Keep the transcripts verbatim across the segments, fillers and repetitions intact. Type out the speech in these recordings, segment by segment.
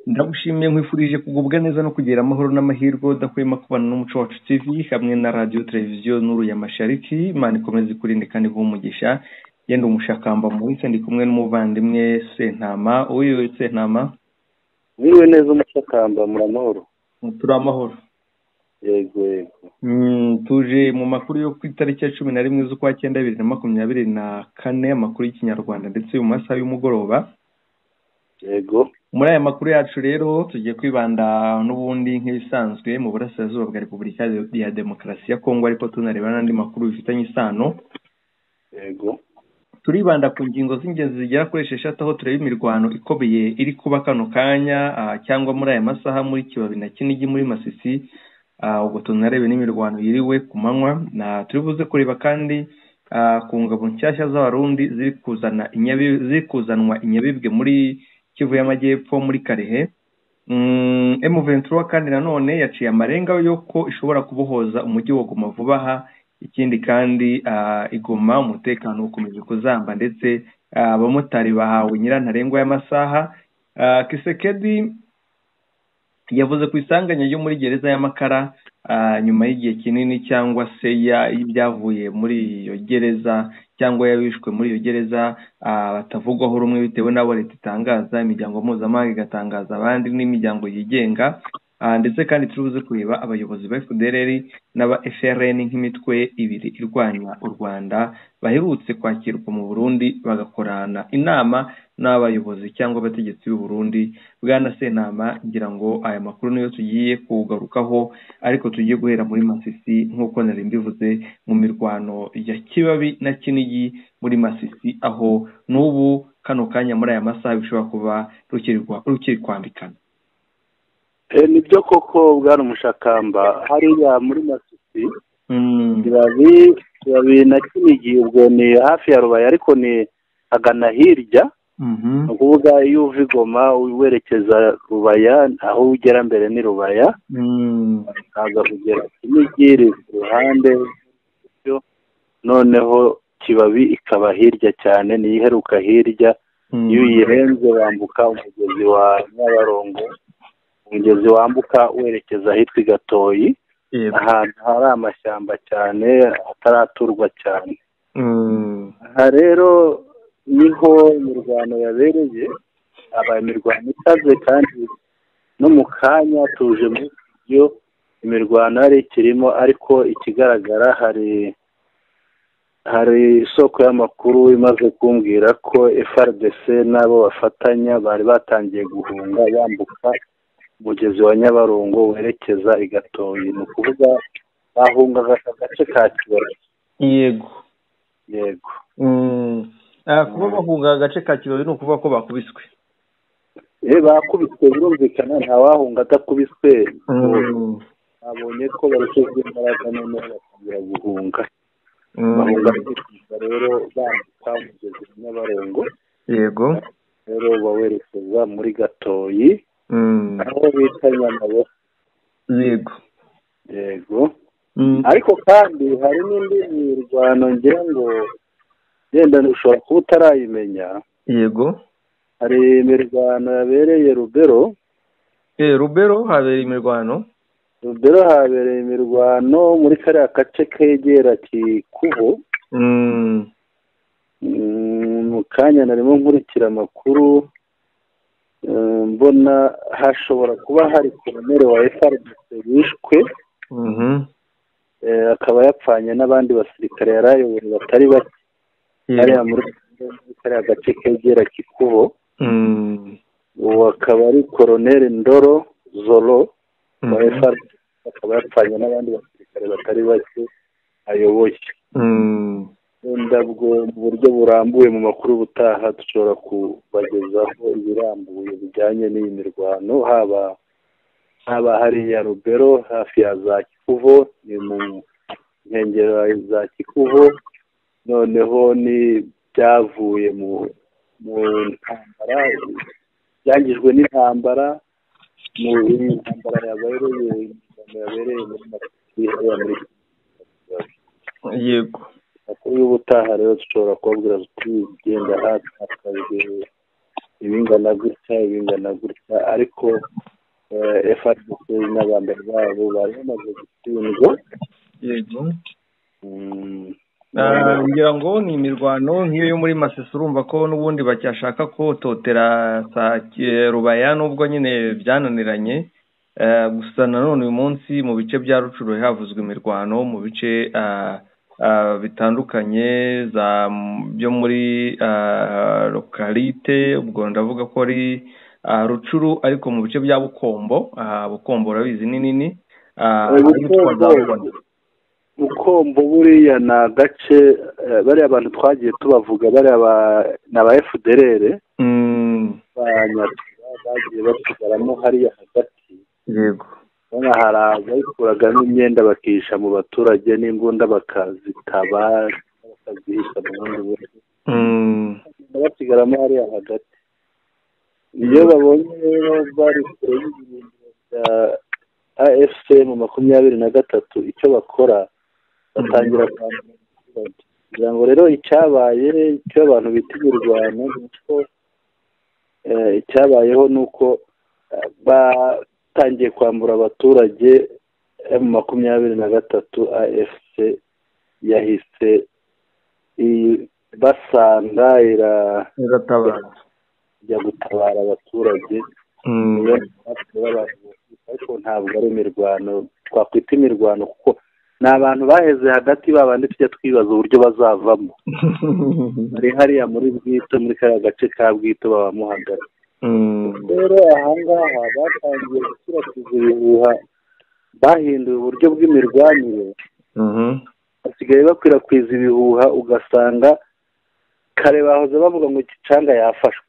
ndagushimiye nkwifurije kugubwa neza no kugira amahoro n'amahirwe udahwema kubana n'umuco wacu T V hamwe na radio televiziyo Nuru ya Mashariki. Imana ikomeze kurinde kandi guhumugisha. Yenda umushakamba muri ndi kumwe n'umuvandimwe Sentama. Uyu Sentama niwe neza umushakamba muri amahoro. Turi amahoro. Yego yego. Mm, tuje mu makuru yo ku itariki ya cumi na rimwe z'ukwa cyenda bibiri na makumyabiri na kane, amakuru y'Ikinyarwanda ndetse mu masaha y'umugoroba. Yego. Muri aya makuru yacu rero tugiye kwibanda n'ubundi nk'ibisanzwe mu burasirazuba bwa Repubulika ya Demokarasi ya Kongo, ariko tunareba n'andi makuru bifitanye isano. Yego. Turibanda ku ngingo z'ingenzi zigera kuri esheshatu aho tureba imirwano ikomeye iri kuba kano kanya uh, cyangwa muri aya masaha muri Kibabi na Kinigi muri Masisi. Uh, ubwo tunarebe n'imirwano yiriwe ku manywa, na turibuze kureba kandi uh, ku ngabo nshyashya z'abarundi ziri kuzana inyabi ziri kuzanwa inyabibwe muri Kivu y'Amajyepfo muri Karehe. mm, M vingt trois kandi nanone yaciye amarenga yo ko ishobora kubohoza umujyi wa Goma vuba aha. Ikindi kandi uh, igoma umutekano ukomeje kuzamba ndetse abamotari uh, bahawe nyirantarengwa y'amasaha. uh, Kisekedi yavuze ku isanganya yo muri gereza y'Amakara uh, nyuma y'igihe kinini cyangwa se y'ibyavuye muri iyo gereza cyangwa yabishwe muri iyo gereza uh, batavugwaho rumwe bitewe n'abo leta itangaza, imiryango mpuzamahanga igatangaza abandi n'imiryango yigenga. Uh, ndetse kandi turubuze kureba abayobozi ba F D L R n'aba F R N nk'imitwe ibiri irwanya u Rwanda baherutse kwakirwa mu Burundi bagakorana inama n'abayobozi cyangwa abategetsi b'u Burundi. Bwana Sentama, ngira ngo aya makuru niyo tugiye kugarukaho, ariko tugiye guhera muri Masisi nk'uko nari mbivuze mu mirwano ya Kibabi na Kinigi muri Masisi, aho n'ubu kano kanya muri aya masaha bishobora kuba rukirirwa rukiri kwambikana. Eh nibyo koko bwana umushakamba hariya muri Masisi. Mm. Kibabi Kibabi na Kinigi ubwo ni hafi ya Rubaya ariko ni agana hirya. Mhm. Mm Kuvuga iyo uva Goma werekeza Rubaya, aho ugera mbere ni Rubaya. Mhm. Kaza kugera Kinigi ruhande byo, noneho Kibabi ikaba hirya cyane, ni iheruka hirya. Mm. Iyo yirenze wambuka umugezi wa Nyabarongo, umugezi wambuka werekeza hitwa Gatoyi. Yep. Ahantu hari amashyamba cyane ataraturwa cyane. Mm. Aha rero niho imirwano yabereye, aba imirwano ikaze kandi no mu kanya tuje muri byo imirwano ari kirimo, ariko ikigaragara hari hari isoko y'amakuru imaze kumbwira ko F R D C nabo bafatanya bari batangiye guhunga yambuka umugezi wa Nyabarongo werekeza Igatoyi, ni ukuvuga bahungaga agace ka Kibabi. Yego yego. Mm. Ah, kuba bahunga agace ka Kibabi ni ukuvuga ko bakubiswe. Eh bakubiswe birumvikana, nta wahunga adakubiswe. Mm. Abonye ko barushize imbaraga none batangira guhunga. Mm. Bahunga rero bambuka umugezi wa Nyabarongo. Yego. Rero bawerekeza muri Gatoyi. Mm. Aho bita Nyamabo. Yego. Yego. Mm. Ariko kandi hari n'indi mirwano ngira ngo yenda ushobora kuba utarayimenya. Yego. Hari imirwano yabereye Rubero. Eh Rubero habereye imirwano. Rubero habereye imirwano muri kariya gace kegera Kikubo. Mm. Mu kanya narimo nkurikira amakuru, mbona hashobora kuba hari koloneli wa F R D C wishwe. Mhm. Eh akaba yapfanye n'abandi basirikare yarayoboye batari bake. Hari muri kariya gace kegera Kikubo. Mhm. Uwo akaba ari koloneli Ndoro Zolo wa F R D C, akaba yapfanye n'abandi basirikare batari bake ayoboye. Mhm. Ndabwo mu buryo burambuye mu makuru butaha dushobora kubagezaho ibirambuye bijyanye n'iyi mirwano, haba haba hari ya Rubero hafi ya za Kikubo, ni mu nkengero za Kikubo, noneho ni byavuye mu mu ntambara byangijwe n'intambara mu ntambara yabereye yabereye muri Masisi. Yego. Akuri ubutaha rero dushobora kubabwira tuti genda hafi akazi ibingana gutya ibingana gutya ariko F A R D C n'abambere babo bari bamaze gutsindwa. Yego. ngira ngo ni imirwano nk'iyo muri Masisi urumva ko n'ubundi bacyashaka ko totera Rubaya nubwo nyine byananiranye. Gusa nanone uyu munsi mu bice bya Rucuro havuzwe imirwano mu bice bitandukanye za byo muri lokalite, ubwo ndavuga ko ari Rucuro ariko mu bice bya Bukombo. Bukombo urabizi ni nini. Bukombo buriya ni agace bariya abantu twagiye tubavuga bariya ni aba F D L R bagiye basigaramo hariya hagati. Yego. Haraza bayikuragamo imyenda bakisha mu baturage n'imbunda bakazitaba bakazihisha mu bundi buryo. Basigaramo hariya hagati. Iyo babonye rero bari kure y'ibintu bya A F C mu makumyabiri na gatatu icyo bakora batangira kugira ngo rero icyabaye icyo abantu bita imirwano nuko icyabayeho nuko batangiye kwambura abaturage mu makumyabiri na gatatu A F C yahise basanga iratabara ijya gutabara abaturage. Ariko ntabwo ari imirwano twakwita imirwano kuko ni abantu baheze hagati babandi tujya twibaza uburyo bazavamo. Ari hariya muri Bwito muri kariya gace ka Bwito babamo hagati. Rero ahangaha batangiye gukwirakwiza ibihuha bahinduye uburyo bw'imirwanire. Basigaye bakwirakwiza ibihuha ugasanga kare bahoze bavuga ngo Gicanga yafashwe.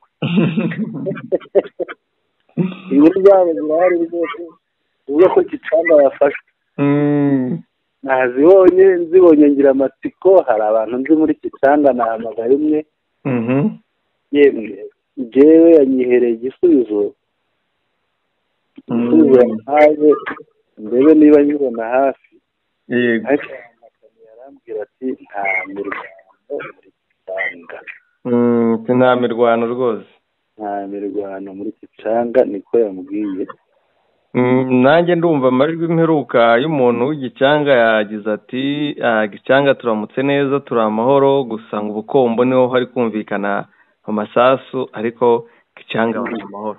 Inkuru zabo zirahari rwose uvuga ko Gicanga yafashwe. Nazibonye nzibonye ngira amatsiko. Hari abantu nzi muri Gicanga nahamagara imwe yemwe njyewe yanyihereye igisubizo igisubizo yahawe ndebe niba nyibona hafi. Ariko yarambwira ati nta mirwano muri Gicanga. Nta mirwano rwose. Nta mirwano muri Gicanga niko yambwiye. Nanjye ndumva amajwi mperuka y'umuntu w'Igicanga yagize ati Gicanga turamutse neza turi amahoro gusa ngo Bukombo niho hari kumvikana amasasu ariko Gicanga bari amahoro.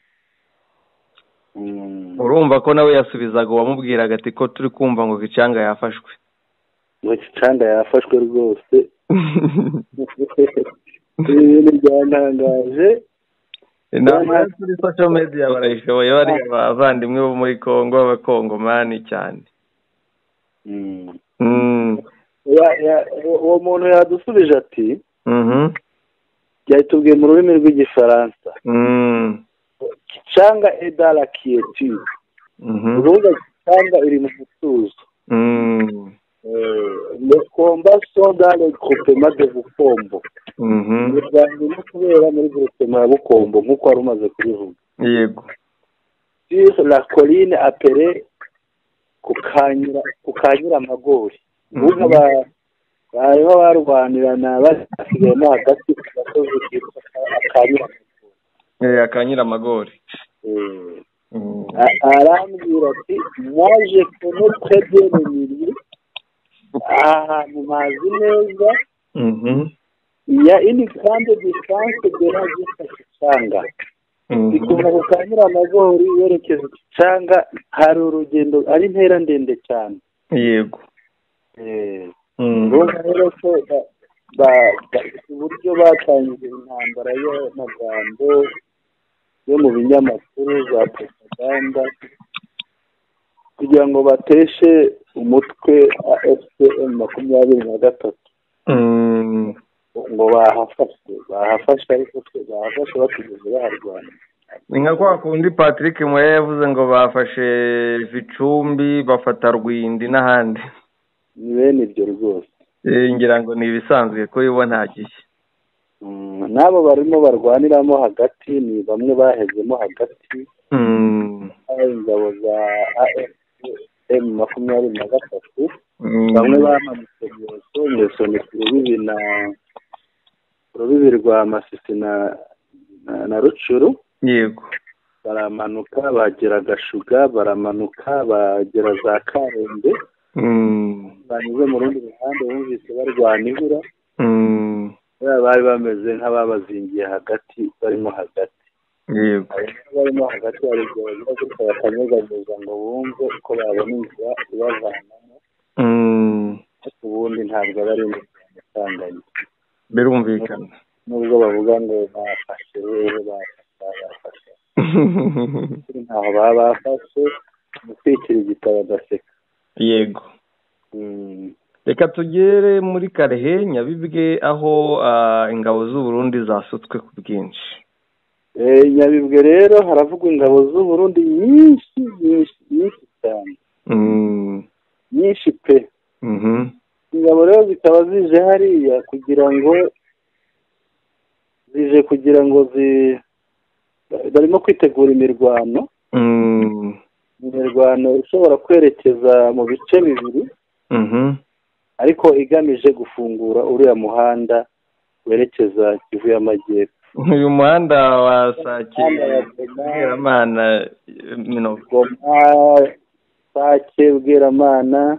Urumva ko nawe yasubizaga uwamubwiraga ati ko turi kumva ngo Gicanga yafashwe. Ngo Gicanga yafashwe rwose. Ibintu byantangaje. Inama kuri social media barayishoboye bari abavandimwe bo muri Kongo b'abakongomani cyane. Uwo muntu yadusubije ati yatubwiye mu rurimi rw'Igifaransa Gicanga est dans la quiétude. Urubuga Gicanga iri mu mutuzo. Le combat sont dans le groupement de Bukombo. Imirwano no kubera muri groupement ya Bukombo nk'uko wari umaze kubivuga. Yego. Sur la colline appelée Kukanyura Kukanyura Amagori. Ubuga ba bariho barwanirana basigayemo hagati gasozi kitwa Akanyura. Eh Akanyura Amagori. Arambwira ati naje kono très bien milieu. Ah mu mazi neza. Il y a une grande distance de la Gicanga. Ikuma Kukanyura Amagori yerekeza Gicanga hari urugendo ari intera ndende cyane. Yego. Eh. Urumva rero ko ba uburyo batangiye intambara y'amagambo yo mu binyamakuru za propaganda kugira ngo bateshe umutwe A F C M makumyabiri na gatatu. Ngo bahafashe bahafashe ariko bahafashe batugeze baharwana. Ni nka kwa kundi Patrick Moya yavuze ngo bafashe Vicumbi bafata Rwindi n'ahandi. Ni bene ibyo rwose. Ngira ngo ni ibisanzwe ko yibo nta gihe. Nabo barimo barwaniramo hagati ni bamwe bahezemo hagati. Ingabo za A F C M makumyabiri na gatatu bamwe bamanutse mu Ngeso ni Rubibi na Rubibi rwa Masisi na na Rucuru. Yego. Baramanuka bagera Gashuga, baramanuka bagera za Karembe. Banyuze mu rundi ruhande bumvise barwana ibura. Bari bameze nk'ababazingiye hagati, barimo hagati. Yego. Barimo hagati hari igihe bagira bakanyeganyeza ngo bumve uko babona inzira ibavanamo. Ubundi ntabwo bari gutanganya. Birumvikana. Nubwo bavuga ngo bafashe rero bafashe. Ntaho baba bafashe mu kwikira igitabo agaseka. Yego. Reka tugere muri Karehe Nyabibwe aho ingabo z'u Burundi zasutswe ku bwinshi. Nyabibwe rero haravugwa ingabo z'u Burundi nyinshi nyinshi nyinshi cyane. Nyinshi pe. Ingabo rero zikaba zije hariya kugira ngo zije kugira ngo zi barimo kwitegura imirwano. Imirwano ishobora kwerekeza mu bice bibiri. Ariko igamije gufungura uriya muhanda werekeza Kivu y'Amajyepfo. Uyu muhanda wa Sake Bweramana Minogoma, Sake Bweramana,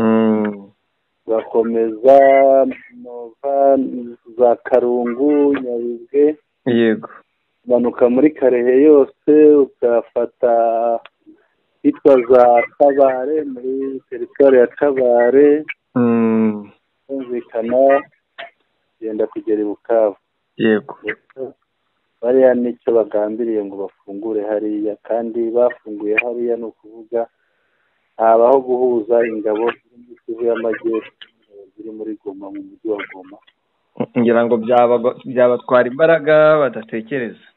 bakomeza Nova za Karungu, Nyabibwe. Yego. Manuka muri Karehe yose ukafata hitwa za Kabare muri teritwari ya Kabare. Kumvikana genda kugera i Bukavu. Yego. Bariya nicyo bagambiriye ngo bafungure hariya, kandi bafunguye hariya ni ukuvuga habaho guhuza ingabo ziri Kivu y'Amajyepfo ziri muri Goma, mu mujyi wa Goma. Ngira ngo byabatwara imbaraga badatekereza.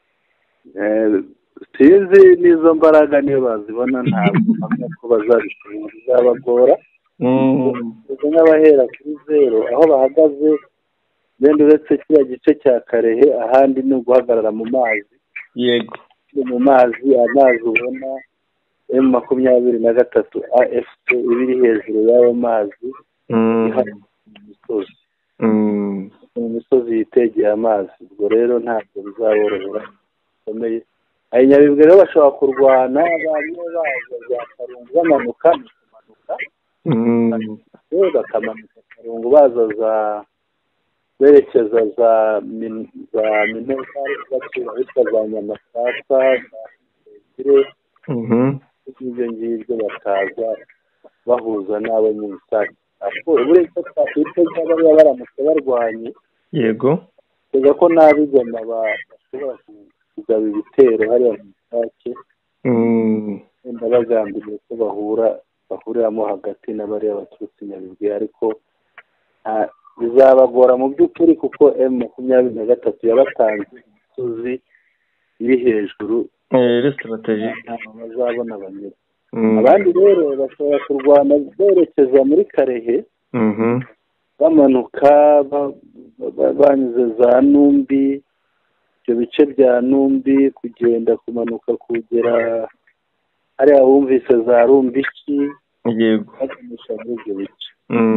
Sinzi n'izo mbaraga niyo bazibona, ntabwo mpamya ko bazabishobora, bizabagora. Nk'abahera kuri zero aho bahagaze, benda uretse kiriya gice cya Karehe, ahandi ni uguhagarara mu mazi. Yego. Mu mazi, amazi ubona emu makumyabiri na gatatu A F C ibiri hejuru y'ayo mazi, ihari mu misozi. Mu misozi yitegeye amazi. Ubwo rero ntabwo bizaborohera bikomeye. Aya Nyabibwe rero bashobora kurwana, bamwe baza za Karungu bamanuka, bamanuka bakamanuka Karungu baza za berekeza za za Minembwe, bacira bitwa za Nyamasasa, za ibyo ngibyo bakaza bahuza n'abo mu Sake. Ariko uretse twafite by'abari baramutse barwanye. Yego. Tega ko nabigoma bashobora kugaba ibitero hariya mu Sake. Wenda bagambiriye ko bahura bahuriramo hagati n'abariya baturutse Nyabibwe, ariko bizabagora mu by'ukuri kuko emu makumyabiri na gatatu yabatanze imisozi iri hejuru. Iri strategy. Ntabwo bazabona banyura. Abandi rero bashobora kurwana berekeza muri Karehe, bamanuka banyuze za Numbi, ibyo bice bya Numbi, kugenda kumanuka kugera hariya wumvise za Rumbiki. Yego. Baganisha muri ibyo bice.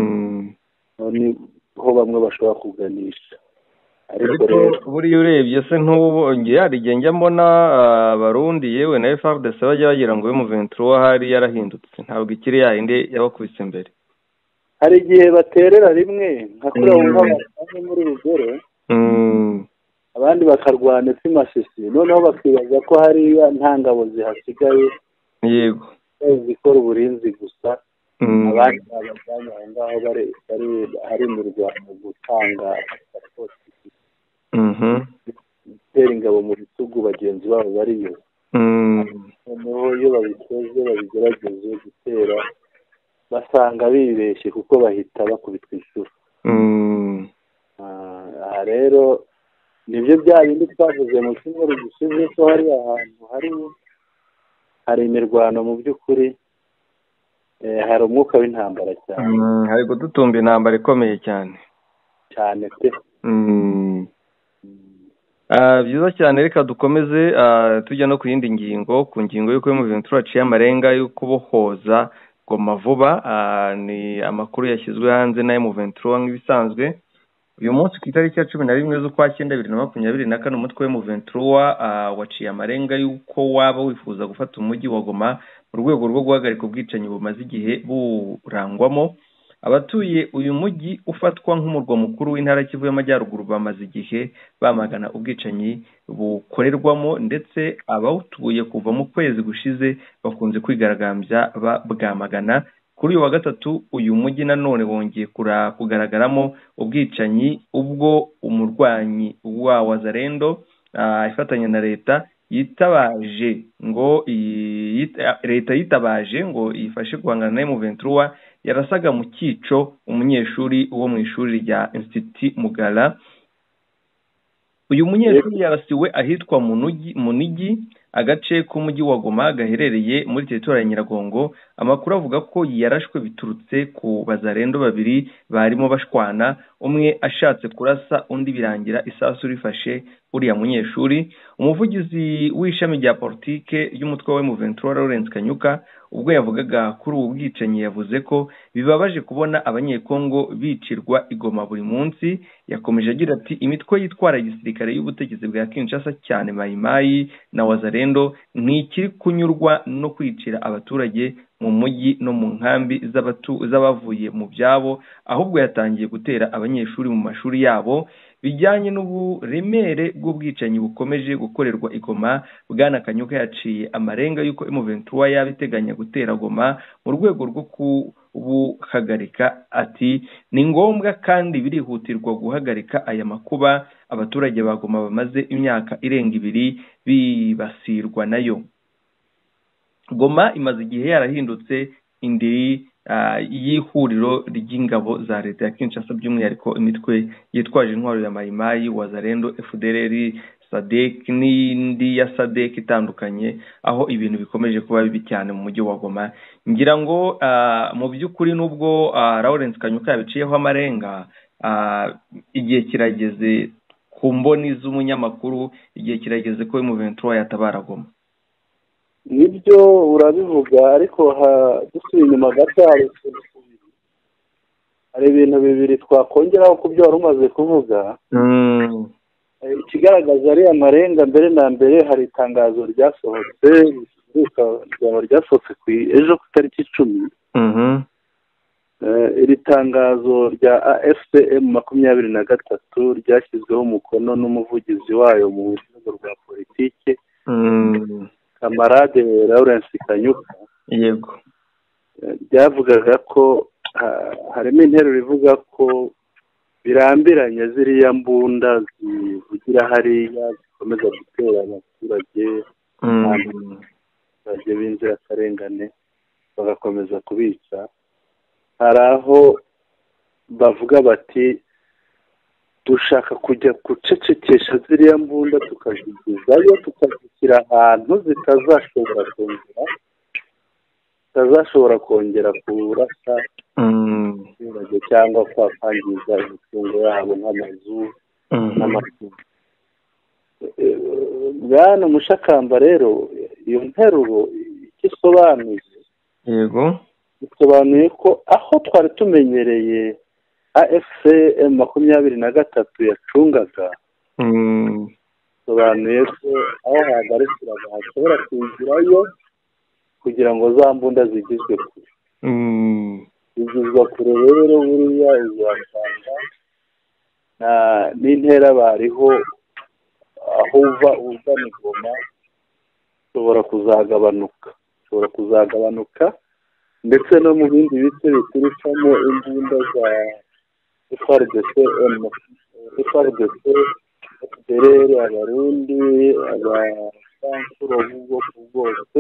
Niho bamwe bashobora kuganisha. Ariko buriya urebye se ntubongeye hari igihe njya mbona Abarundi yewe na F A R D C bajya bagira ngo mu ventura hari yarahindutse, ntabwo ikiri yayindi yabakubise imbere. Hari igihe baterera rimwe nka kuri abo ngabo muri Rugero, abandi bakarwana isi Masisi, noneho bakibaza ko hari nta ngabo zihasigaye. Yego. Zikora uburinzi gusa. Abandi babajyanye aho ngaho bari hari mu Rwanda gutanga pasipoti. Gutera ingabo mu bitugu bagenzi babo bariyo. Noneho iyo babikoze babigerageje gutera, basanga bibeshye kuko bahita bakubitwa inshuro. Aha rero nibyo bya bindi twavuze mu cyumweru gishize ko hari ahantu hari hari imirwano mu by'ukuri, hari umwuka w'intambara cyane. Hari gututumba intambara ikomeye cyane cyane pe. Byiza cyane, reka dukomeze tujya no ku yindi ngingo, ku ngingo y'uko mu ventura aciye amarenga yo kubohoza Goma vuba. Ni amakuru yashyizwe hanze na mu ventura nk'ibisanzwe. uyu munsi ku itariki ya cumi na rimwe z'ukwa cyenda bibiri na makumyabiri na kane umutwe wa M vingt-trois uh, waciye amarenga y'uko waba wifuza gufata umujyi wa Goma mu rwego rwo guhagarika ubwicanyi bumaze igihe burangwamo. Abatuye uyu mujyi ufatwa nk'umurwa mukuru w'intara Kivu y'Amajyaruguru bamaze igihe bamagana ubwicanyi bukorerwamo, ndetse abawutuye kuva mu kwezi gushize bakunze kwigaragambya bwamagana. Kuri uyu wa gatatu uyu mujyi nanone wongeye kugaragaramo ubwicanyi ubwo umurwanyi wa Wazalendo uh, ifatanya na leta yitabaje ngo yita, leta yitabaje ngo ifashe guhangana na M vingt-trois yarasaga mu cyico umunyeshuri wo mu ishuri rya Institut Mugala. Uyu munyeshuri yarasiwe ahitwa Munigi Munigi, agace k'umujyi wa Goma gaherereye muri territoire ya Nyiragongo. Amakuru avuga ko yarashwe biturutse ku Bazalendo babiri barimo bashwana, umwe ashatse kurasa undi birangira isasu rifashe uriya munyeshuri. Umuvugizi w'ishami rya politike y'umutwe wa M vingt-trois Lawrence Kanyuka ubwo yavugaga kuri ubu bwicanyi yavuze ko bibabaje kubona abanyekongo bicirwa igoma buri munsi. Yakomeje agira ati imitwe yitwara igisirikare y'ubutegetsi bwa Kinshasa cyane Mai Mai na Wazalendo ntikiri kunyurwa no kwicira abaturage mu mujyi no mu nkambi z'abatu z'abavuye mu byabo, ahubwo yatangiye gutera abanyeshuri mu mashuri yabo. Bijyanye n'uburemere bw'ubwicanyi bukomeje gukorerwa igoma, Bwana Kanyuka yaciye amarenga yuko M vingt-trois yabiteganya gutera Goma mu rwego rwo kubuhagarika. Ati ni ngombwa kandi birihutirwa guhagarika aya makuba abaturage ba Goma bamaze imyaka irenga ibiri bibasirwa nayo. Goma imaze igihe yarahindutse indiri uh, y'ihuriro ry'ingabo za leta ya Kinshasa, by'umwihariko imitwe yitwaje intwaro ya Mai Mai, Wazalendo, F D L R, Sadek n'indi ya Sadek itandukanye, aho ibintu bikomeje kuba bibi cyane mu mujyi wa Goma. Ngira ngo uh, mu by'ukuri nubwo uh, Lawrence Kanyuka yabiciyeho amarenga, uh, igihe kirageze ku mboni z'umunyamakuru, igihe kirageze ko M vingt-trois yatabara Goma. Nibyo urabivuga, ariko dusubiye inyuma gato hari ibintu bibiri twakongeraho ku byo wari umaze kuvuga. Ikigaragaza ari amarenga, mbere na mbere hari itangazo ryasohotse ryasohotse ku ejo ku itariki icumi. Iri tangazo rya A F C M makumyabiri na gatatu ryashyizweho umukono n'umuvugizi wayo mu rwego rwa politike, Kamarade Lawrence Kanyuka. Yego. Byavugaga ko harimo interuro ivuga ko birambiranye ziriya mbunda zivugira hariya zikomeza gutera abaturage abaturage b'inzirakarengane bagakomeza kubica. Hari aho bavuga bati dushaka kujya gucecekesha ziriya mbunda tukazigezayo tukazishyira ahantu zitazashobora kongera zitazashobora kongera kurasa abaturage cyangwa kwangiza imitungo yabo nk'amazu n'amatungo. Bwana Mushakamba rero iyo nteruro icyo isobanuye, yego, bisobanuye ko aho twari tumenyereye A F C M makumyabiri na gatatu yacungaga, bisobanuye ko aho hagarukiraga hashobora kwinjirayo kugira ngo za mbunda zigizwe kure. Zigizwa kure rero buriya uzasanga n'intera bariho aho uva ugana Goma ushobora kuzagabanuka ushobora kuzagabanuka ndetse no mu bindi bice biturukamo imbunda za F A R D C, F A R D C, F D L R, Abarundi, Abanyankuru b'ubwoko bwose.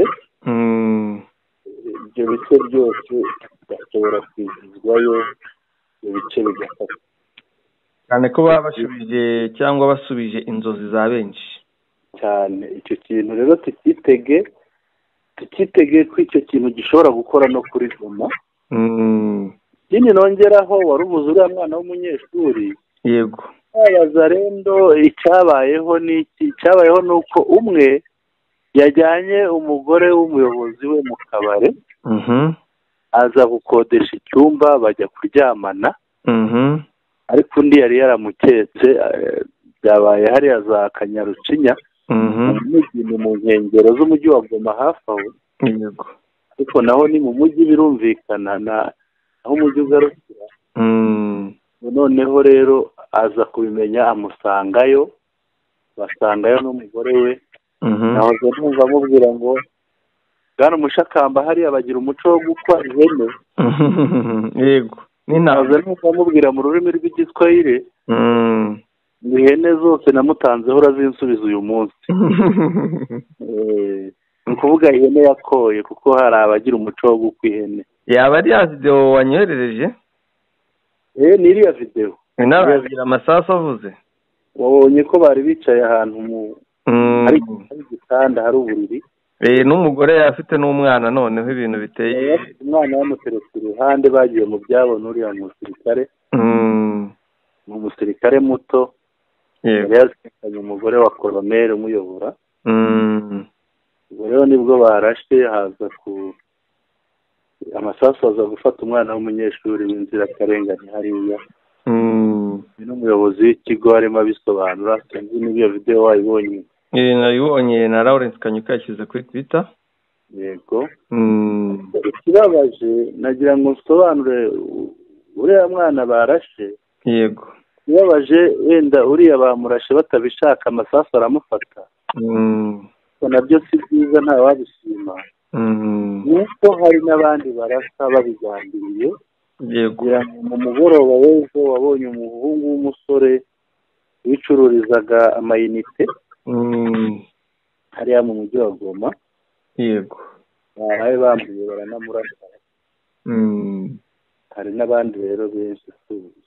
Ibyo bice byose bashobora kwizizwayo, ibyo bice bigafata cyane ko baba basubije cyangwa basubije inzozi za benshi cyane. Icyo kintu rero tukitege tukitege ko icyo kintu gishobora gukora no kuri Goma. Ikindi nongeraho, wari ubuze uriya mwana w'umunyeshuri. Yego. Wazalendo icyabayeho n'iki icyabayeho ni uko umwe yajyanye umugore w'umuyobozi we mu kabare, aza gukodesha icyumba bajya kuryamana. ariko undi yari yaramuketse byabaye hariya za Kanyarucinya ni mu nkengero z'umujyi wa Goma hafi aho ariko naho ni mu mujyi birumvikana aho umujyi ugarukira. Noneho rero aza kubimenya amusangayo, basangayo n'umugore we. nahoze numva amubwira ngo bwana Mushakamba hariya bagira umuco wo gukwa ihene. Yego nahoze numva amubwira mu rurimi rw'igiswahili ngo ihene zose namutanzeho urazinsubiza uyu munsi. Ni ukuvuga ihene yakoye kuko hari abagira umuco wo gukwa ihene. Yaba ari ya videwo wanyoherereje? Eh ni iriya videwo. Inabagira amasasu avuze. Wabonye ko bari bicaye ahantu mu hari igitanda hari uburiri. Eh n'umugore afite n'umwana noneho ibintu biteye. Umwana yamuteretse iruhande bagiye mu byabo n'uriya musirikare. Mu musirikare muto. Yego. Yazanye umugore wa koloneli umuyobora. Ubwo rero nibwo barashe haza ku amasasu aza gufata umwana w'umunyeshuri w'inzirakarengane hariya. Ni n'umuyobozi w'ikigo arimo abisobanura. Sinzi niba iyo video wayibonye. Eh nayibonye na Lawrence Kanyuka yashyize kuri Twitter. Yego. Ikibabaje nagira ngo nsobanure uriya mwana barashe. Yego. Ikibabaje wenda uriya bamurashe batabishaka amasasu aramufata. Nabyo si byiza nta wabishima. Nuko hari n'abandi barasa babigambiriye. Yego. Mu mugoroba w'ejo wabonye umuhungu w'umusore wicururizaga amayinite hariya mu mujyi wa Goma. Yego. Baraye bambuye baranamurasa. Hari n'abandi rero benshi tuzi.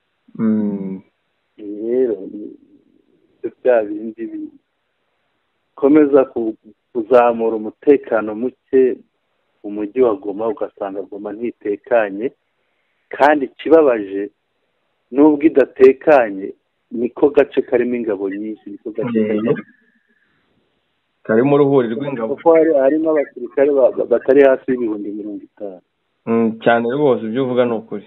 Rero bya bindi bikomeza kuzamura umutekano muke mu mujyi wa Goma, ugasanga Goma ntitekanye. Kandi kibabaje nubwo idatekanye niko gace karimo ingabo nyinshi, niko gace karimo uruhuri rw'ingabo, kuko harimo abasirikare batari hasi y'ibihumbi mirongo itanu. Cyane rwose ibyo uvuga ni ukuri.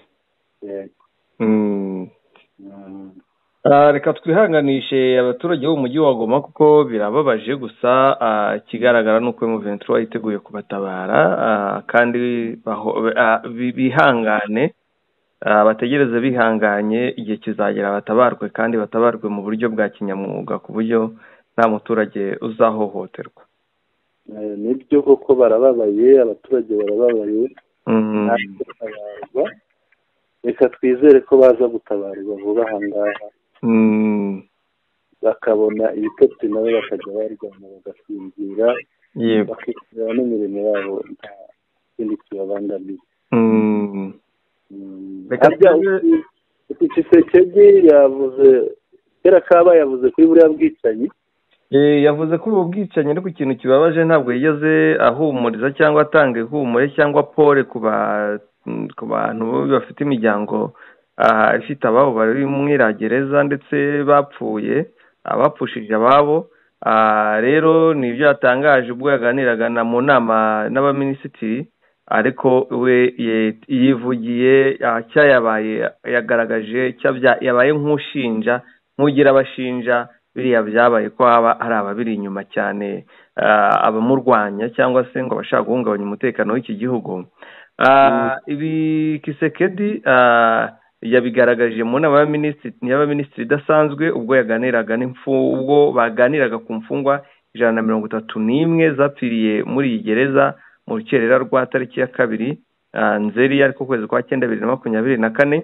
Reka twihanganishe abaturage b'umujyi wa Goma kuko birababaje, gusa ikigaragara ni uko M vingt-trois yiteguye kubatabara kandi bihangane, bategereze bihanganye, igihe kizagera batabarwe kandi batabarwe mu buryo bwa kinyamwuga ku buryo nta muturage uzahohoterwa. Nibyo koko barababaye, abaturage barababaye. Reka twizere ko baza gutabarwa vuba aha ngaha bakabona ibitotsi nabo bakajya baryama bagasinzira bakishyura n'imirimo yabo nta kindi kibabangamiye. Tshisekedi yavuze kera kaba yavuze kuri buriya bwicanyi. Yavuze ko ubu bwicanyi ariko ikintu kibabaje ntabwo yigeze ahumuriza cyangwa atanga ihumure cyangwa pole ku bantu bafite imiryango ifite ababo bari mu iragereza ndetse bapfuye, abapfushije ababo. Rero nibyo yatangaje ubwo yaganiraga na mu nama n'abaminisitiri, ariko we yivugiye cyayabaye, yagaragaje yabaye nk'ushinja nk'ugira abashinja biriya byabaye ko haba hari ababiri inyuma cyane abamurwanya cyangwa se ngo bashaka guhungabanya umutekano w'iki gihugu. Ibi Tshisekedi yabigaragaje mu nama y'abaminisitiri idasanzwe ubwo yaganiraga ubwo baganiraga ku mfungwa ijana na mirongo itatu n'imwe zapfiriye muri iyi gereza mu rukerera rwa tariki ya kabiri Nzeri ariko kwezi kwa cyenda bibiri na makumyabiri na kane.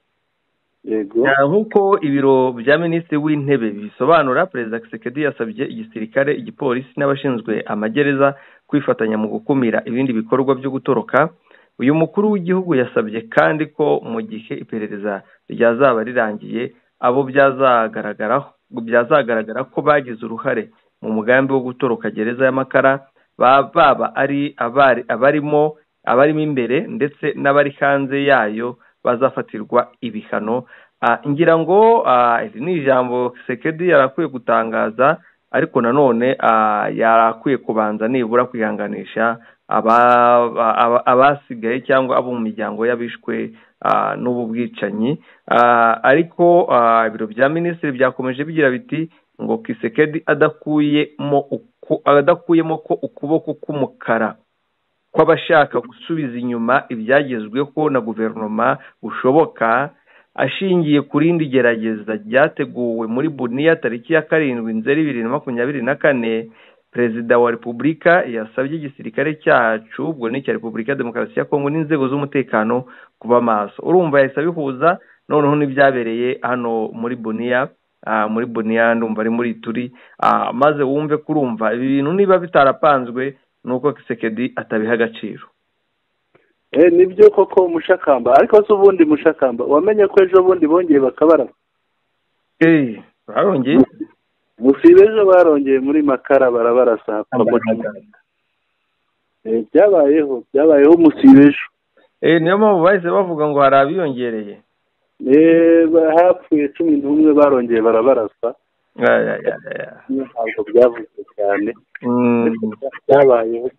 Nk'uko ibiro bya minisitiri w'intebe bisobanura, Perezida Tshisekedi yasabye igisirikare, igipolisi n'abashinzwe amagereza kwifatanya mu gukumira ibindi bikorwa byo gutoroka. Uyu mukuru w'igihugu yasabye kandi ko mu gihe iperereza ryazaba rirangiye abo byazagaragaraho byazagaragara ko bagize uruhare mu mugambi wo gutoroka gereza y'Amakara, baba ari abarimo abarimo imbere ndetse n'abari hanze yayo bazafatirwa ibihano. Ngira ngo iri ni ijambo Tshisekedi yarakwiye gutangaza ariko nanone yarakwiye kubanza nibura kwihanganisha abasigaye cyangwa abo mu miryango y'abishwe n'ubu bwicanyi. Ariko ibiro bya minisitiri byakomeje bigira biti ngo Kisekedi adakuyemo adakuyemo ko ukuboko k'umukara kw'abashaka gusubiza inyuma ibyagezweho na guverinoma bushoboka, ashingiye ku rindi gerageza ryateguwe muri Bunia tariki ya karindwi Nzeri bibiri na makumyabiri na kane. Perezida wa Repubulika yasabye igisirikare cyacu, ubwo ni icya Repubulika ya Demokarasi ya Kongo, n'inzego z'umutekano kuba maso. Urumva yahise bihuza noneho n'ibyabereye hano muri Bunia, muri Bunia ndumva ari muri Ituri, maze wumve kurumva ibi bintu niba bitarapanzwe nuko Kisekedi atabiha agaciro. Eh nibyo koko umushakamba, ariko se ubundi mushakamba wamenye ko ejo bundi bongeye bakabara? Eh barongeye musibeje barongeye muri Makara barabarasa kwamagana. Eh byabayeho byabayeho musibeje. Eh niyo mpamvu bahise bavuga ngo hari abiyongereye. Eh hapfuye cumi n'umwe barongeye barabarasa. Ya ya ya ya. Ntabwo byavuzwe cyane. Byabayeho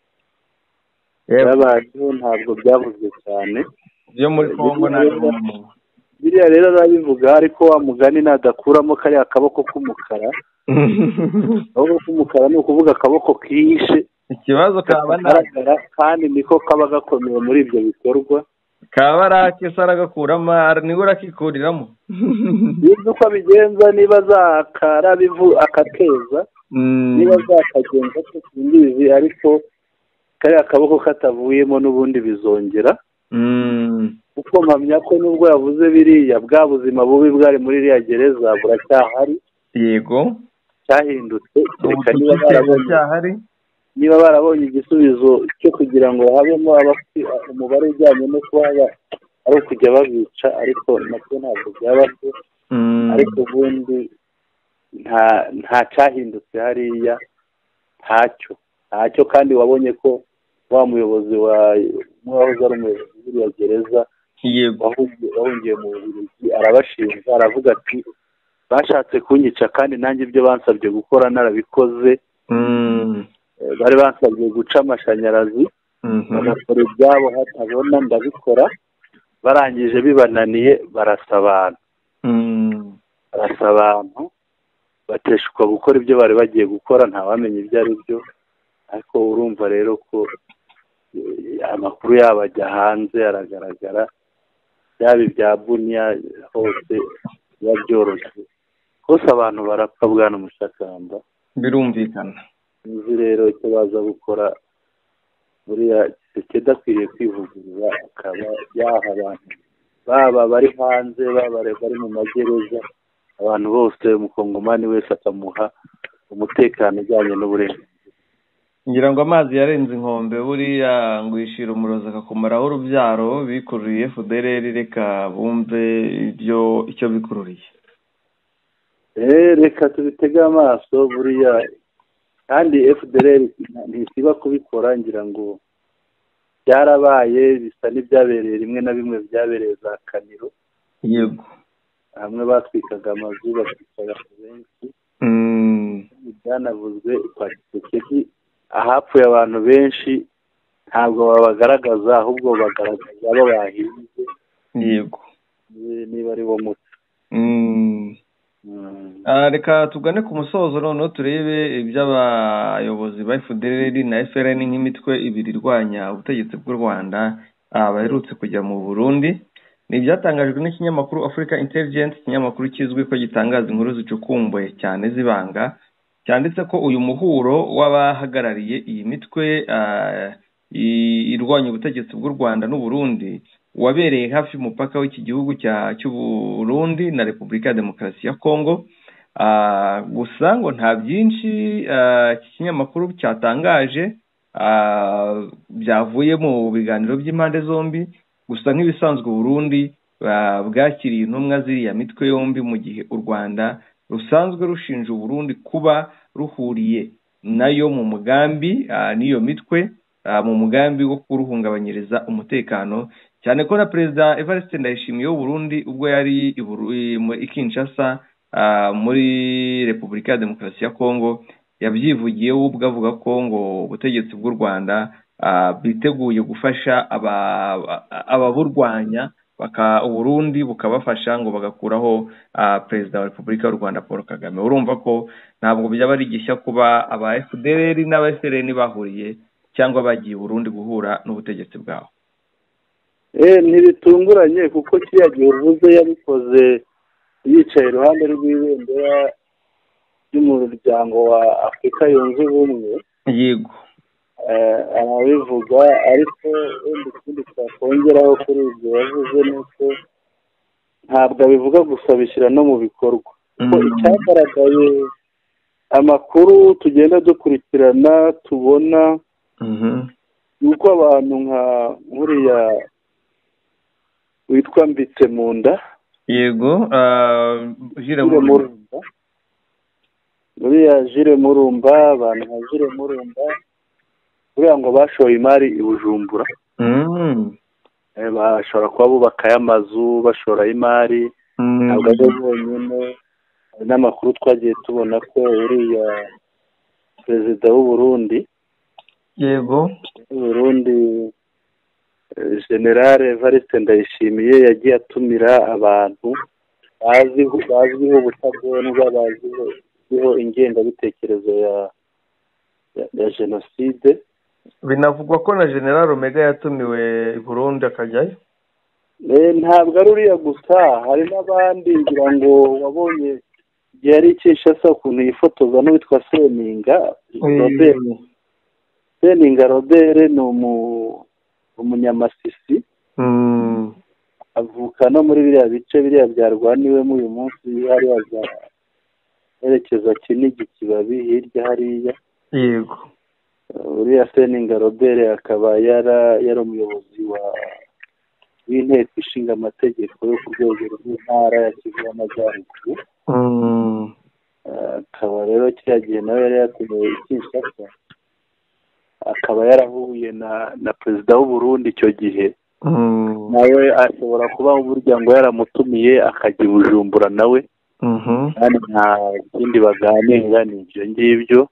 byabayeho ntabwo byavuzwe cyane. Byo muri Kongo ntabwo biriya rero arabivuga, ariko wa mugani nadakuramo kariya akaboko k'umukara. Akaboko k'umukara ni ukuvuga akaboko kihishe. Ikibazo kaba nagaragara kandi niko kaba gakomeye muri ibyo bikorwa. Kaba arakesa aragakuramo niwe urakikuriramo. Bivuze uko abigenza, niba zakara bivu akateza, niba zakagenza ko sindizi, ariko kariya akaboko katavuyemo n'ubundi bizongera. Kuko mpamya ko nubwo yavuze biriya, bwa buzima bubi bwari muri iriya gereza buracyahari. Yego cyahindutse, reka niba barabonye niba barabonye igisubizo cyo kugira ngo habemo umubare ujyanye no kuba ari ukujya babica, ariko nacyo ntabwo byabaho. Ariko ubundi nta nta cyahindutse hariya, ntacyo ntacyo kandi wabonye ko wa muyobozi wa mwahoze ari umuyobozi w'iriya gereza wahungiye mu Bubiligi arabashinja, aravuga ati bashatse kunyica kandi nanjye ibyo bansabye gukora narabikoze. Bari bansabye guca amashanyarazi bagakora ibyabo hatabona, ndabikora. Barangije bibananiye barasa abantu barasa abantu bateshukwa gukora ibyo bari bagiye gukora, ntawamenye ibyo ari byo. Ariko urumva rero ko amakuru yabo ajya hanze aragaragara, byaba ibya Bunia hose biba byoroshye hose, abantu barapfa bwana mushakamba, birumvikana. Uzi rero icyo baza gukora buriya Kisekedi akwiriye kwivugurura, akaba yaha abantu baba bari hanze baba bari mu magereza, abantu bose umukongomani wese akamuha umutekano ujyanye n'uburenganzira. Ngira ngo amazi yarenze inkombe, buriya ngo yishira umurozi akakumaraho urubyaro, bikururiye F D L R. Reka bumve ibyo icyo bikururiye. Eh reka tubitege amaso buriya, kandi F D L R ntisiba kubikora. Ngira ngo byarabaye bisa n'ibyabereye rimwe na bimwe byabereye za Kaniro. Yego hamwe batwikaga amazu batwikaga benshi. Byanavuzwe kwa Kisekedi ahapfuye abantu benshi ntabwo babagaragaza, ahubwo bagaragaza abo bahinze. Yego niba ari bo muto. Reka tugane ku musozo noneho turebe iby'abayobozi ba F D L R na F R N nk'imitwe ibiri irwanya ubutegetsi bw'u Rwanda baherutse kujya mu Burundi. Ni ibyatangajwe n'ikinyamakuru Africa Intelligence, ikinyamakuru kizwi ko gitangaza inkuru zicukumbuye cyane zibanga, cyanditse ko uyu muhuro w'abahagarariye iyi mitwe irwanya ubutegetsi bw'u Rwanda n'u Burundi wabereye hafi y'umupaka w'iki gihugu cy'u Burundi na Repubulika ya Demokarasi ya Kongo. Gusa ngo nta byinshi iki kinyamakuru cyatangaje byavuye mu biganiro by'impande zombi. Gusa nk'ibisanzwe Burundi bwakiriye intumwa ziriya mitwe yombi, mu gihe u Rwanda rusanzwe rushinja Burundi kuba ruhuriye nayo mu mugambi n'iyo mitwe mu mugambi wo kuruhungabanyiriza umutekano, cyane ko na Perezida Evariste Ndayishimiye w'u Burundi ubwo yari i Kinshasa muri Repubulika ya Demokarasi ya Kongo yabyivugiye ubwo avuga ko ngo ubutegetsi bw'u Rwanda biteguye gufasha ababurwanya baka Burundi bukabafasha ngo bagakuraho perezida wa Repubulika y'u Rwanda Paul Kagame. Urumva ko ntabwo byaba ari gishya kuba aba F D L R n'aba F L N bahuriye cyangwa bagiye Burundi guhura n'ubutegetsi bwaho. Eh ntibitunguranye kuko kiriya gihe uvuze yabikoze yicaye iruhande rw'ibendera ry'umuryango wa Afurika yunze ubumwe. Yego. Arabivuga ariko wenda ikindi twakongeraho kuri ibyo yavuze ni uko ntabwo abivuga gusa bishyira no mu bikorwa kuko icyagaragaye amakuru tugenda dukurikirana tubona nuko abantu nka nkuriya witwa Mbitse mu nda. Yego. Jire Murumba uriya Jire Murumba abantu nka Jire Murumba uriya ngo bashoye imari i Bujumbura. Bashobora kuba bubakayo amazu bashora imari ntabwo ari bonyine n'amakuru twagiye tubona ko uriya perezida w'u Burundi. Yego. Burundi General Evariste Ndayishimiye yagiye atumira abantu bazwiho ubutagondwa bazwiho ingengabitekerezo ya ya jenoside. Binavugwa ko na General Omega yatumiwe i Burundi akajyayo. Ntabwo ari uriya gusa hari n'abandi ngira ngo wabonye yari Kinshasa ukuntu yifotoza n'uwitwa Seninga Robert. Seninga Robert ni umunyamasisi avuka no muri biriya bice biriya byarwaniwemo uyu munsi hariya za herekeza Kinigi Kibabi hirya hariya. Yego. Uriya Seninga Robert akaba yara yari umuyobozi wa w'inteko ishinga amategeko yo ku rwego rw'intara ya Kivu y'Amajyaruguru. Akaba rero kiriya gihe nawe yari yatumiwe i Kinshasa akaba yarahuye na na perezida w'u Burundi icyo gihe. Nawe ashobora kuba burya ngo yaramutumiye akajya i Bujumbura nawe kandi nta kindi baganira ni ibyo ngibyo.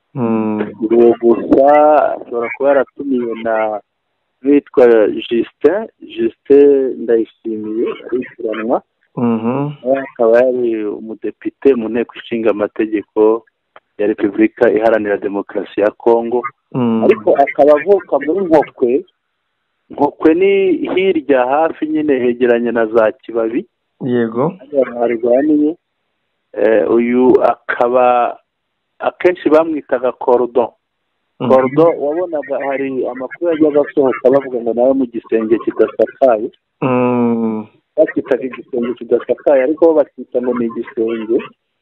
Gusa ashobora kuba yaratumiwe na witwa Justin Justin Ndayishimiye arikuranwa. Akaba yari umudepite mu nteko ishinga amategeko ya Repubulika Iharanira Demokarasi ya Kongo. Ariko akaba avuka muri Nkokwe. Nkokwe ni hirya hafi nyine hegeranye na za Kibabi. Yego. Harwaniye uyu akaba akenshi bamwitaga Cordon. Cordon wabonaga hari amakuru yajyaga asohoka bavuga ngo nawe mu gisenge kidasakaye. Bakitaga igisenge kidasakaye ariko bo bakita ngo ni igisenge.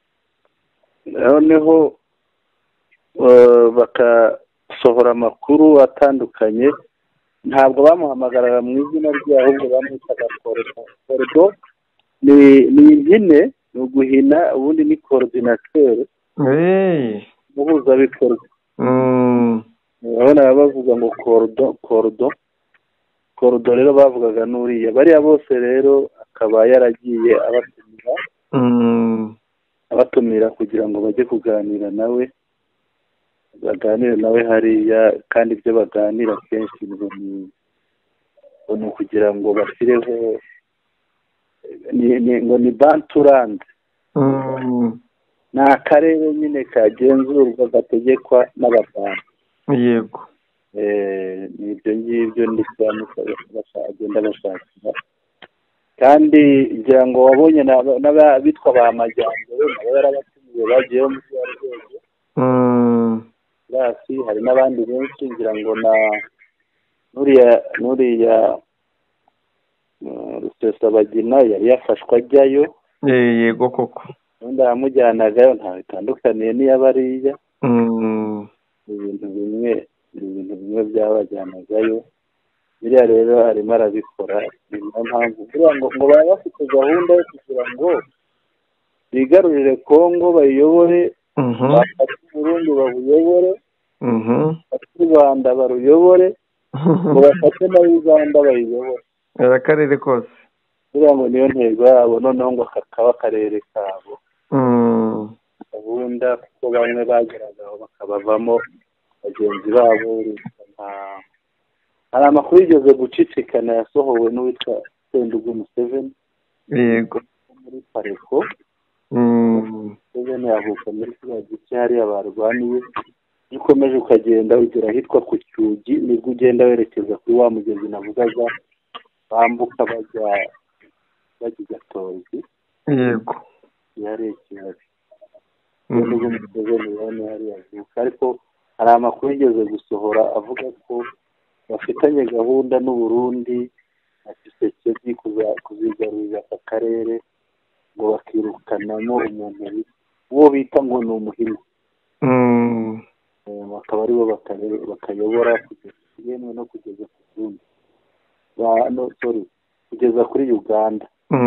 Noneho bakasohora amakuru atandukanye ntabwo bamuhamagaraga mu izina rye ahubwo bamwitaga Cordon. Cordon ni ni impine ni uguhina ubundi ni coordinateur. Umuhuzabikorwa. Urabona bavuga ngo Cordon Cordon Cordon rero bavugaga n'uriya bariya bose rero akaba yaragiye abatumira abatumira kugira ngo bajye kuganira nawe baganire nawe hariya kandi ibyo baganira kenshi ni kugira ngo bashyireho ngo ni Bantuland. Ni akarere nyine kagenzurwa gategekwa n'abaganga. Yego. Ni ibyo ngibyo ndetse bagenda bashakira kandi ngira ngo wabonye n'abitwa ba Majyambere nabo yarabatumiye bagiyeho mu rwego. Basi hari n'abandi benshi ngira ngo na nuriya nuriya Rusesabagina yari yafashwe ajyayo. Yego koko. Undi amujyanagayo nta bitandukaniye n'iyabariya. Ibintu bimwe ibintu bimwe byabajyanagayo. Biriya rero arimo arabikora niyo mpamvu kugira ngo ngo baba bafite gahunda yo kugira ngo bigarurire Kongo bayiyobore. Bafate Burundi babuyobore. Bafate Rwanda baruyobore. Ngo bafate na Uganda bayiyobore. Akarere kose. Kugira ngo niyo ntego yabo noneho ngo kakaba akarere kabo. gahunda kuko bamwe bageragaho bakabavamo bagenzi babo. Hari amakuru yigeze gucicikana yasohowe n'uwitwa Sendugu Museveni yego muri Pareko. Museveni yavuka muri kiriya gice hariya barwaniye, iyo ukomeje ukagenda ugera ahitwa ku Cyugi nibwo ugenda werekeza kuri wa mugezi navugaga bambuka bajya bajya Gatozi. yego yarekera Sendugu Museveni yone hariya avuka, ariko hari amakuru yigeze gusohora avuga ko bafitanye gahunda n'u Burundi na Tshisekedi kuzigarurira aka karere ngo bakirukanamo umuntu uwo bita ngo ni umuhimu, bakaba aribo bakayobora yemwe no kugeza ku Burundi no sorry kugeza kuri Uganda.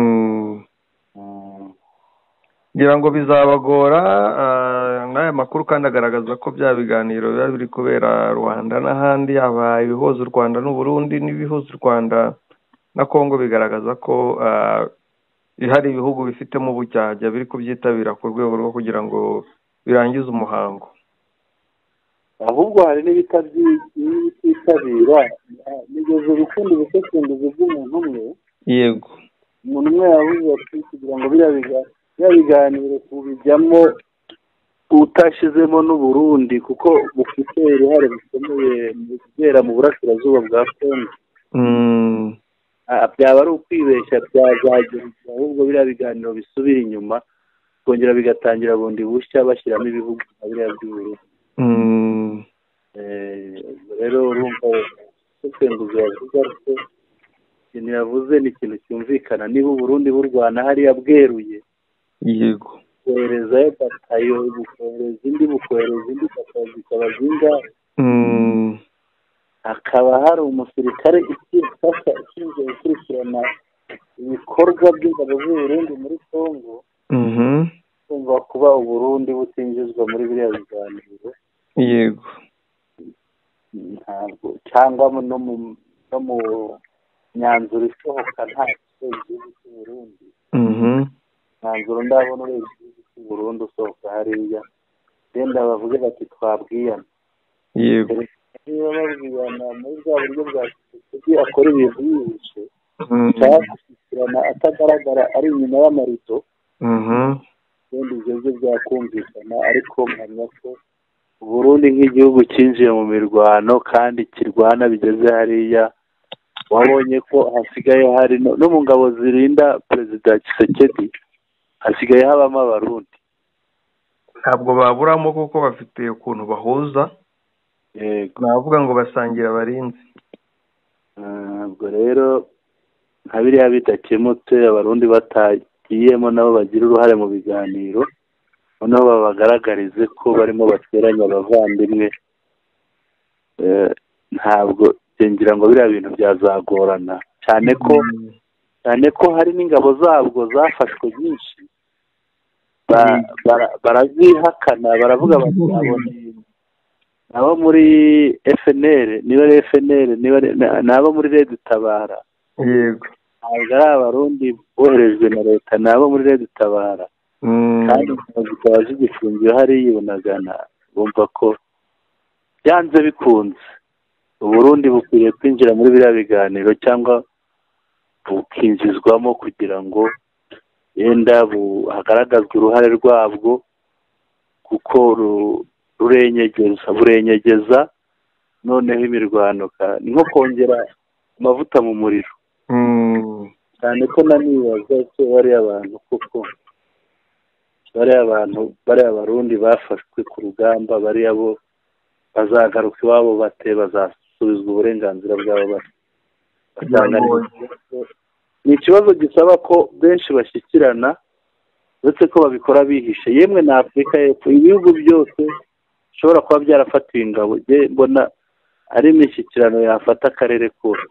ngira ngo bizabagora n'aya makuru kandi agaragaza ko bya biganiro biba biri kubera Rwanda n'ahandi, yaba ibihuza u Rwanda n'u Burundi n'ibihuza u Rwanda na Kongo, bigaragaza ko hari ibihugu bifitemo ubucyajya biri kubyitabira ku rwego rwo kugira ngo birangize umuhango. Ahubwo hari n'ibititabira nigeze gukunda ubusesenguzi bw'umuntu umwe. yego umuntu umwe yavuze ati kugira ngo biriya biganiro kubijyamo utashizemo n'u Burundi kuko bufite uruhare rukomeye mu kubera mu burasirazuba bwa Kongo, byaba ari ukwibeshya byazagera ahubwo biriya biganiro bisubira inyuma kongera bigatangira bundi bushya bashyiramo ibihugu nka biriya by'Uburundi. rero urumva usesenguzi yavuga ko ikintu yavuze ni ikintu cyumvikana. Niba u Burundi burwana hariya bweruye, yego kohereza batayo bukohereza indi bukohereza indi batayo zikaba zingahe, hakaba hari umusirikare ikifasha ishinzwe gukurikirana ibikorwa by'ingabo z'u Burundi muri Kongo, kumva kuba u Burundi butinjizwa muri biriya biganiro. yego ntabwo cyangwa no mu no mu myanzuro isohoka nta igihugu cy'u Burundi mwanzuro ndabona uri igihugu cy'u Burundi usohoka hariya genda bavuge bati twabwiyana. yego niba babwiyana muri bwa buryo bwa Tshisekedi akora ibintu yihuse cyangwa gushyikirana atagaragara ari inyuma y'amarido, ibindi ibyo byo byakumvikana. ariko mpamya ko u Burundi nk'igihugu cyinjiye mu mirwano kandi kirwana bigeze hariya, wabonye ko hasigaye hari no mu ngabo zirinda perezida Tshisekedi hasigaye habamo Abarundi. ntabwo baburamo kuko bafite ukuntu bahuza, navuga ngo basangira abarinzi. ntabwo rero nka biriya bidakemutse Abarundi batagiyemo nabo bagira uruhare mu biganiro, noneho babagaragarize ko barimo bateranya abavandimwe. ntabwo ngira ngo biriya bintu byazagorana cyane ko cyane ko hari n'ingabo zabwo zafashwe nyinshi barazihakana, baravuga bati abo muri F N L niba ari F N L n'abo muri Red Tabara. yego ntabwo ari Abarundi boherejwe na leta, n'abo muri Red Tabara kandi zikaba zigifungiwe hariya i Bunagana. bumva ko byanze bikunze u Burundi bukwiriye kwinjira muri biriya biganiro cyangwa bukinjizwamo kugira ngo yenda hagaragazwe uruhare rwabwo, kuko rurenyegeza burenyegeza noneho imirwano ni nko kongera amavuta mu muriro. cyane ko nanibaza ko bariya abantu kuko bariya abantu bariya Abarundi bafashwe ku rugamba, bariya bo bazagaruka iwabo bate, bazasubizwa uburenganzira bwabo bate. ni ikibazo gisaba ko benshi bashyikirana, uretse ko babikora bihishe. yemwe na Afurika y'Epfo, ibihugu byose bishobora kuba byarafatiwe ingabo, mbona ari imishyikirano yafata akarere kose.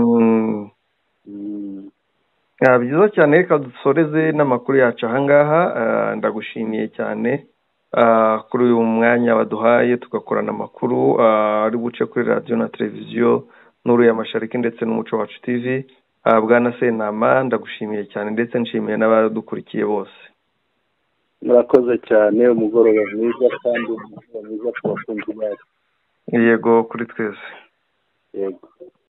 byiza cyane. reka dusoreze n'amakuru yacu ahangaha. ndagushimiye cyane kuri uyu mwanya waduhaye tugakorana amakuru ari buce kuri radiyo na televiziyo n'uru y'amashariki ndetse n'umuco wacu T V. Bwana Senama ndagushimiye cyane ndetse nshimiye n'abadukurikiye bose. murakoze cyane umugoroba mwiza kandi umugoroba mwiza ku bakunzi bacu. Yego kuri twese. Yego.